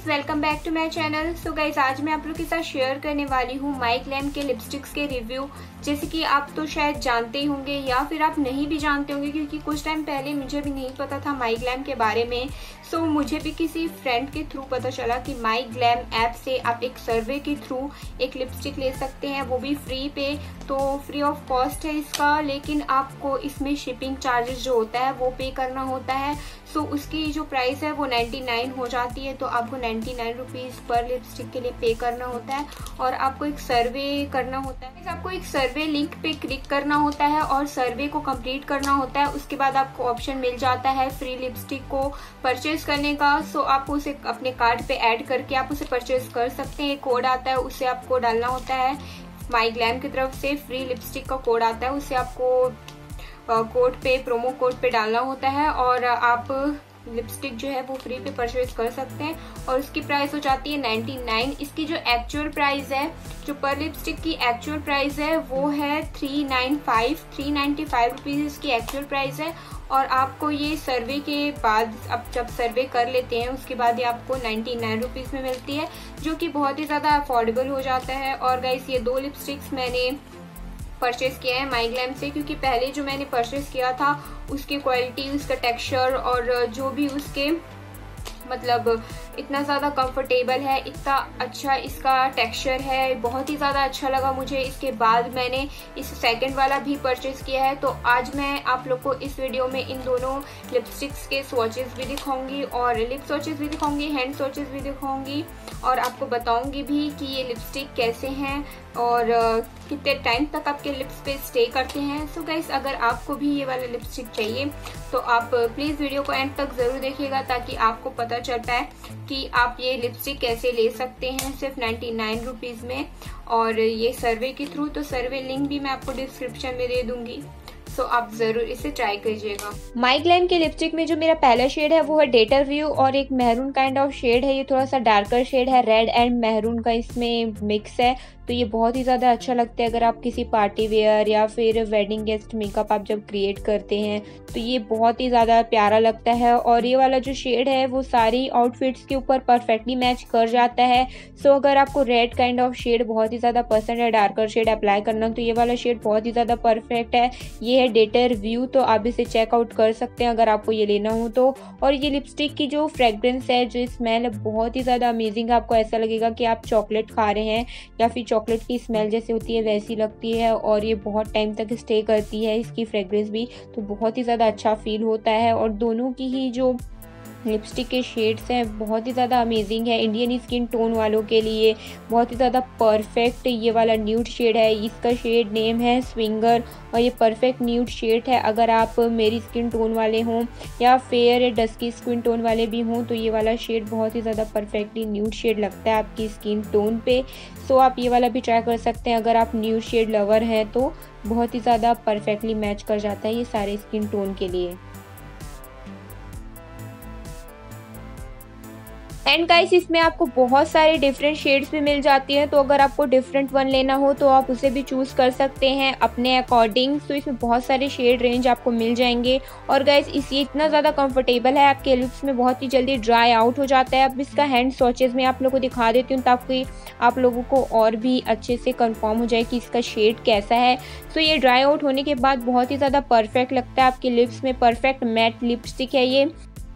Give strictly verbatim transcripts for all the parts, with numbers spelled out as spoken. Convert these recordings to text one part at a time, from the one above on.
Guys, welcome back to my channel. So guys, आज मैं आप लोग के साथ शेयर करने वाली हूँ माईग्लैम के लिपस्टिक्स के रिव्यू। जैसे कि आप तो शायद जानते ही होंगे या फिर आप नहीं भी जानते होंगे, क्योंकि कुछ टाइम पहले मुझे भी नहीं पता था माईग्लैम के बारे में। सो so, मुझे भी किसी फ्रेंड के थ्रू पता चला कि माईग्लैम ऐप से आप एक सर्वे के थ्रू एक लिपस्टिक ले सकते हैं, वो भी फ्री पे। तो फ्री ऑफ कॉस्ट है इसका, लेकिन आपको इसमें शिपिंग चार्जेस जो होता है वो पे करना होता है। सो so, उसकी जो प्राइस है वो नाइन्टी नाइन हो जाती है। तो आपको नाइन्टी नाइन रुपीज़ पर लिपस्टिक के लिए पे करना होता है और आपको एक सर्वे करना होता है। आपको एक सर्वे लिंक पे क्लिक करना होता है और सर्वे को कंप्लीट करना होता है। उसके बाद आपको ऑप्शन मिल जाता है फ्री लिपस्टिक को परचेज करने का। सो so, आप उसे अपने कार्ड पे ऐड करके आप उसे परचेज कर सकते हैं। कोड आता है, उसे आपको डालना होता है। माईग्लैम की तरफ से फ्री लिपस्टिक का कोड आता है, उसे आपको कोड पे, प्रोमो कोड पे डालना होता है और आप लिपस्टिक जो है वो फ्री पे परचेज कर सकते हैं। और उसकी प्राइस हो जाती है नाइन्टी नाइन। इसकी जो एक्चुअल प्राइस है, जो पर लिपस्टिक की एक्चुअल प्राइस है वो है three nine five three ninety five rupees इसकी एक्चुअल प्राइस है। और आपको ये सर्वे के बाद, अब जब सर्वे कर लेते हैं उसके बाद ये आपको नाइन्टी नाइन रुपीज़ में मिलती है, जो कि बहुत ही ज़्यादा अफोर्डेबल हो जाता है। और गाइस, ये दो लिपस्टिक्स मैंने परचेज किया है माईग्लैम से, क्योंकि पहले जो मैंने परचेज किया था उसकी क्वालिटी, उसका टेक्सचर और जो भी उसके मतलब इतना ज़्यादा कंफर्टेबल है, इतना अच्छा इसका टेक्सचर है, बहुत ही ज़्यादा अच्छा लगा मुझे। इसके बाद मैंने इस सेकंड वाला भी परचेज किया है। तो आज मैं आप लोग को इस वीडियो में इन दोनों लिपस्टिक्स के स्वॉचेस भी दिखाऊंगी और लिप स्वॉचेस भी दिखाऊंगी, हैंड स्वॉचेस भी दिखाऊंगी और आपको बताऊंगी भी कि ये लिपस्टिक कैसे हैं और कितने टाइम तक आपके लिप्स पे स्टे करते हैं। सो गाइस, अगर आपको भी ये वाला लिपस्टिक चाहिए तो आप प्लीज़ वीडियो को एंड तक ज़रूर देखिएगा, ताकि आपको पता चल पाए कि आप ये लिपस्टिक कैसे ले सकते हैं सिर्फ नाइन्टी नाइन रुपीज़ में। और ये सर्वे के थ्रू, तो सर्वे लिंक भी मैं आपको डिस्क्रिप्शन में दे दूंगी, सो so, आप जरूर इसे ट्राई कीजिएगा। माईग्लैम के लिपस्टिक में जो मेरा पहला शेड है वो है डेटर व्यू और एक मेहरून काइंड ऑफ शेड है। ये थोड़ा सा डार्कर शेड है, रेड एंड मेहरून का इसमें मिक्स है। तो ये बहुत ही ज़्यादा अच्छा लगता है अगर आप किसी पार्टी वेयर या फिर वेडिंग गेस्ट मेकअप आप जब क्रिएट करते हैं, तो ये बहुत ही ज़्यादा प्यारा लगता है। और ये वाला जो शेड है वो सारी आउटफिट्स के ऊपर परफेक्टली मैच कर जाता है। सो अगर आपको रेड काइंड ऑफ शेड बहुत ही ज़्यादा पसंद है, डार्कर शेड अप्लाई करना, तो ये वाला शेड बहुत ही ज़्यादा परफेक्ट है। ये है डेटर व्यू, तो आप इसे चेकआउट कर सकते हैं अगर आपको ये लेना हो तो। और ये लिपस्टिक की जो फ्रेग्रेंस है, जो स्मेल है, बहुत ही ज़्यादा अमेजिंग है। आपको ऐसा लगेगा कि आप चॉकलेट खा रहे हैं या फिर चॉकलेट की स्मेल जैसे होती है वैसी लगती है। और ये बहुत टाइम तक स्टे करती है, इसकी फ्रेग्रेंस भी, तो बहुत ही ज़्यादा अच्छा फील होता है। और दोनों की ही जो लिपस्टिक के शेड्स हैं बहुत ही ज़्यादा अमेजिंग है। इंडियन स्किन टोन वालों के लिए बहुत ही ज़्यादा परफेक्ट ये वाला न्यूड शेड है। इसका शेड नेम है स्विंगर और ये परफेक्ट न्यूड शेड है। अगर आप मेरी स्किन टोन वाले हों या फेयर डस्की स्किन टोन वाले भी हों, तो ये वाला शेड बहुत ही ज़्यादा परफेक्टली न्यूड शेड लगता है आपकी स्किन टोन पे। सो आप ये वाला भी ट्राई कर सकते हैं अगर आप न्यूड शेड लवर हैं, तो बहुत ही ज़्यादा परफेक्टली मैच कर जाता है ये सारे स्किन टोन के लिए। एंड गाइस, इसमें आपको बहुत सारे डिफरेंट शेड्स भी मिल जाती हैं, तो अगर आपको डिफरेंट वन लेना हो तो आप उसे भी चूज़ कर सकते हैं अपने अकॉर्डिंग। तो इसमें बहुत सारे शेड रेंज आपको मिल जाएंगे। और गाइस, इस ये इतना ज़्यादा कंफर्टेबल है, आपके लिप्स में बहुत ही जल्दी ड्राई आउट हो जाता है। अब इसका हैंड स्वॉचेस में आप लोगों को दिखा देती हूँ ताकि आप लोगों को और भी अच्छे से कन्फर्म हो जाए कि इसका शेड कैसा है। तो ये ड्राई आउट होने के बाद बहुत ही ज़्यादा परफेक्ट लगता है आपके लिप्स में। परफेक्ट मैट लिपस्टिक है ये।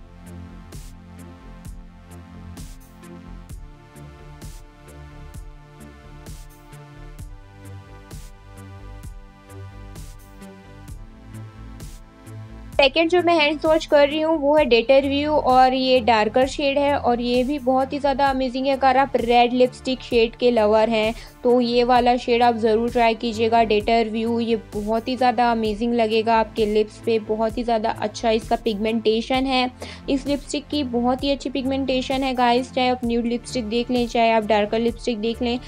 सेकेंड जो मैं हैंड स्वॉच कर रही हूँ वो है डेटर व्यू और ये डार्कर शेड है और ये भी बहुत ही ज़्यादा अमेजिंग है। अगर आप रेड लिपस्टिक शेड के लवर हैं तो ये वाला शेड आप ज़रूर ट्राई कीजिएगा, डेटर व्यू। ये बहुत ही ज़्यादा अमेजिंग लगेगा आपके लिप्स पे, बहुत ही ज़्यादा अच्छा इसका पिगमेंटेशन है। इस लिपस्टिक की बहुत ही अच्छी पिगमेंटेशन है गाइस, चाहे आप न्यूड लिपस्टिक देख लें, चाहे आप डार्कर लिपस्टिक देख लें।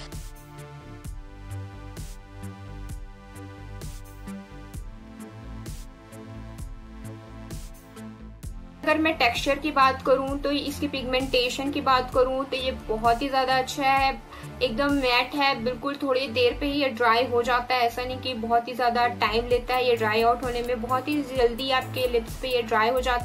अगर मैं टेक्सचर की बात करूं तो इसकी पिगमेंटेशन की बात करूं तो ये बहुत ही ज़्यादा अच्छा है, एकदम मैट है, बिल्कुल थोड़ी देर पे ही ये ड्राई हो जाता है। ऐसा नहीं कि बहुत ही ज़्यादा टाइम लेता है ये ड्राई आउट होने में, बहुत ही जल्दी आपके लिप्स पे ये ड्राई हो जाता है।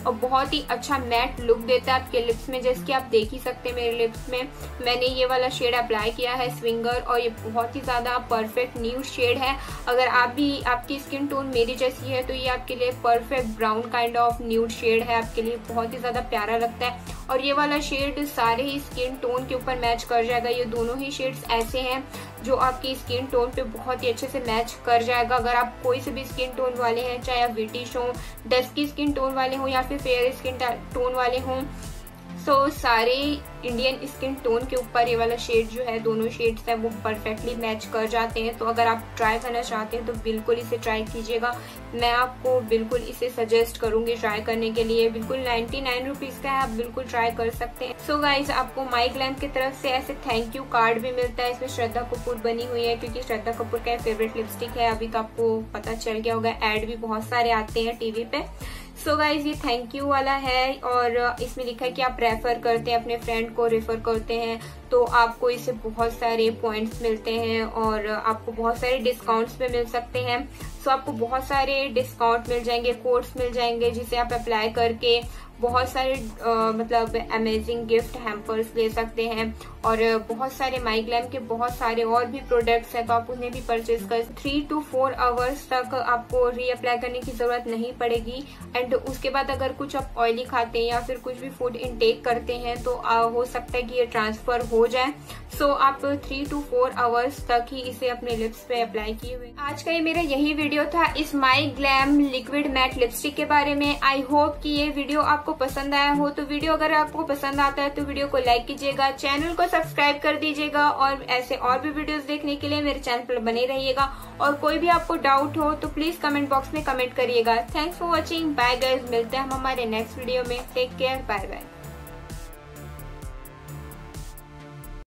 और बहुत ही अच्छा मैट लुक देता है आपके लिप्स में। जैसे कि आप देख ही सकते हैं मेरे लिप्स में मैंने ये वाला शेड अप्लाई किया है स्विंगर, और ये बहुत ही ज्यादा परफेक्ट न्यूड शेड है। अगर आप भी आपकी स्किन टोन मेरी जैसी है तो ये आपके लिए perfect brown kind of nude shade है, आपके लिए बहुत ही ज्यादा प्यारा लगता है। और ये वाला शेड सारे ही स्किन टोन के ऊपर मैच कर जाएगा। ये दोनों ही शेड्स ऐसे हैं जो आपकी स्किन टोन पे बहुत ही अच्छे से मैच कर जाएगा। अगर आप कोई से भी स्किन टोन वाले हैं, चाहे आप विटिश हो, डस्की स्किन टोन वाले हो या फिर फेयर स्किन टोन वाले हों, सो so, सारे इंडियन स्किन टोन के ऊपर ये वाला शेड जो है, दोनों शेड्स हैं वो परफेक्टली मैच कर जाते हैं। तो अगर आप ट्राई करना चाहते हैं तो बिल्कुल इसे ट्राई कीजिएगा। मैं आपको बिल्कुल इसे सजेस्ट करूंगी ट्राई करने के लिए। बिल्कुल नाइन्टी नाइन रुपीज का है, आप बिल्कुल ट्राई कर सकते हैं। सो so गाइज, आपको माई ग्लैम की तरफ से ऐसे थैंक यू कार्ड भी मिलता है। इसमें श्रद्धा कपूर बनी हुई है क्योंकि श्रद्धा कपूर का फेवरेट लिपस्टिक है। अभी तो आपको पता चल गया होगा, एड भी बहुत सारे आते हैं टीवी पे। सो so गाइज, ये थैंक यू वाला है और इसमें लिखा है कि आप रेफर करते हैं, अपने फ्रेंड को रेफर करते हैं तो आपको इससे बहुत सारे पॉइंट्स मिलते हैं और आपको बहुत सारे डिस्काउंट्स पे मिल सकते हैं। सो so आपको बहुत सारे डिस्काउंट मिल जाएंगे, कोड्स मिल जाएंगे जिसे आप अप्लाई करके बहुत सारे आ, मतलब अमेजिंग गिफ्ट हैम्पर्स ले सकते हैं। और बहुत सारे माई ग्लैम के बहुत सारे और भी प्रोडक्ट्स हैं तो आप उन्हें भी परचेज कर थ्री टू फोर आवर्स तक आपको रीअप्लाई करने की जरूरत नहीं पड़ेगी। एंड उसके बाद अगर कुछ आप ऑयली खाते हैं या फिर कुछ भी फूड इनटेक करते हैं तो आ, हो सकता है कि ये ट्रांसफर हो जाए। सो so, आप थ्री टू फोर आवर्स तक ही इसे अपने लिप्स पे अप्लाई किए हुए। आज का ये मेरा यही वीडियो था इस my glam liquid matte lipstick के बारे में। आई होप कि ये वीडियो आपको पसंद आया हो। तो वीडियो अगर आपको पसंद आता है तो वीडियो को लाइक कीजिएगा, चैनल को सब्सक्राइब कर दीजिएगा और ऐसे और भी वीडियोस देखने के लिए मेरे चैनल पर बने रहिएगा। और कोई भी आपको डाउट हो तो प्लीज कमेंट बॉक्स में कमेंट करिएगा। Thanks for watching, bye guys, मिलते हैं हम हमारे नेक्स्ट वीडियो में। Take care, bye bye.